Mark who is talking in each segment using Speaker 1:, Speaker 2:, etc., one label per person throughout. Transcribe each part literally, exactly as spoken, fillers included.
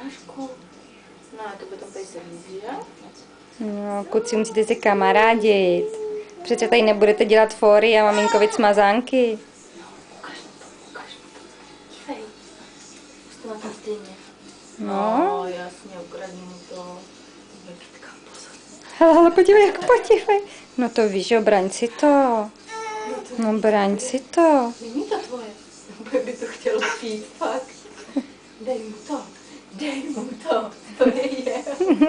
Speaker 1: Jonášku. No a to by to pejsek líbí, že?
Speaker 2: No, kluci, musíte se kamarádit. Přece tady nebudete dělat fóry a maminkovic smazánky.
Speaker 1: No, ukaž mu to, ukaž mu to. Dívej. Už to má tam stejně.
Speaker 2: No.
Speaker 1: No, jasně, ukradni mu to. Kytka, pozor.
Speaker 2: Hele, ale podívej, jak podívej. No to víš, jo, braň si to. No, braň si to.
Speaker 1: Není to tvoje. Nebo by to chtěl pít, fakt. Dej mu to. Dej mu to. To je je.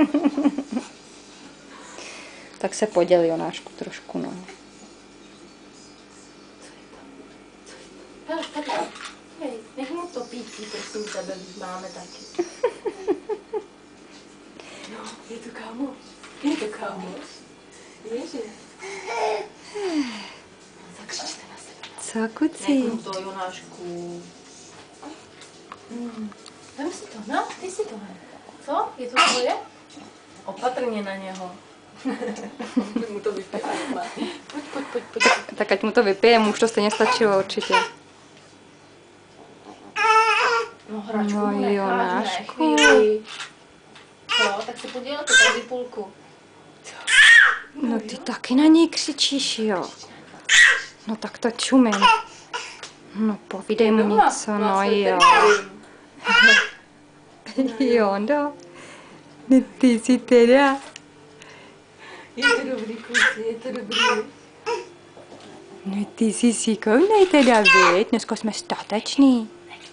Speaker 2: Tak se poděl, Jonášku, trošku, no.
Speaker 1: Co je to? Co je to? Hele, tady. Hej, nech mu to pítí, prosím tebe, máme taky. No, je to kámoš. Je to kámoš. Ježi. Zakřičte na sebe.
Speaker 2: Co, kucí?
Speaker 1: Nech mu to, Jonášku. Mm. Vem si to, no, ty si to vem. Co? Je to tvoje? Opatrně na něho. mu to vypije. Pojď, pojď, pojď, pojď.
Speaker 2: Tak, tak ať mu to vypije, mu už to stejně stačilo určitě.
Speaker 1: No, hračku
Speaker 2: No,
Speaker 1: mu necháš,
Speaker 2: Jonášku.
Speaker 1: ne, chvíli. Co? Tak si podělete tady půlku.
Speaker 2: No ty taky na něj křičíš, jo. No tak to čumím. No povídej mu něco, no jo. Jondo. No ty si teda.
Speaker 1: Je to dobrý, kluci, je to dobrý.
Speaker 2: No ty jsi šikovnej teda, viď? Dneska jsme stateční.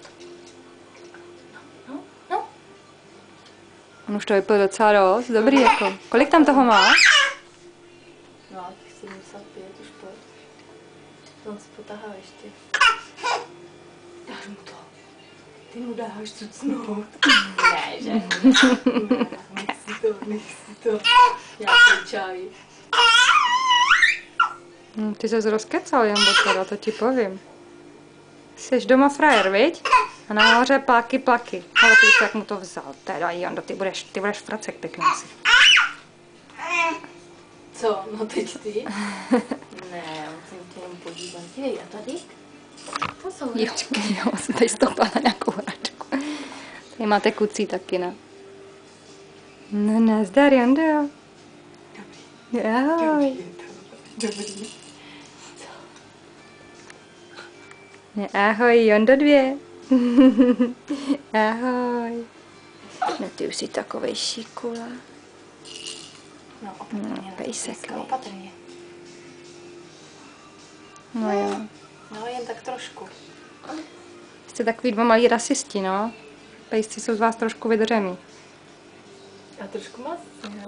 Speaker 1: No, no.
Speaker 2: On už to vypil docela dost, dobrý jako. Kolik tam toho má?
Speaker 1: No, těch sedmdesát pět už pojď. On se potahá ještě. Dáš mu to. Ty mu dáš cucnout. Ne, že? Ne, nech si to, nech si to. Já čaj.
Speaker 2: No, ty ses rozkecal, Jambo, teda, to ti povím. Jsi doma frajer, viď? A nahoře plaky, plaky. Ale ty jak mu to vzal, teda, Jondo, ty budeš, ty budeš fracek pěkný si.
Speaker 1: Co? No teď ty? Ne, musím tě jen podívat. Dívej, a tady? To jsou
Speaker 2: Jo, jo, jsem tady stoupala na nějakou hračku. Tady máte kucí taky, ne? No, nazdar, Jondo.
Speaker 1: Dobrý.
Speaker 2: Ahoj.
Speaker 1: Dobrý.
Speaker 2: No, ahoj, Jondo dvě. Ahoj. No, ty už jsi takovej šikula.
Speaker 1: No, opatrně.
Speaker 2: No, pejsek,
Speaker 1: no, opatrně.
Speaker 2: No jo.
Speaker 1: No, jen tak trošku.
Speaker 2: Jste takový dva malí rasisti, no. Pejsci jsou z vás trošku vydřemí.
Speaker 1: A trošku masný,